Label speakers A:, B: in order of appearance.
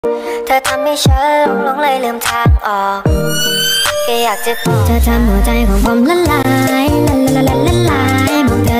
A: เธอทำให้ฉันหลงเลยลืมทางออกแค่อยากจะบอกเธอทำหัวใจของผมละลายละลายละลายมองเธ